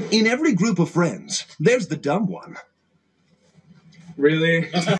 In every group of friends, there's the dumb one. Really?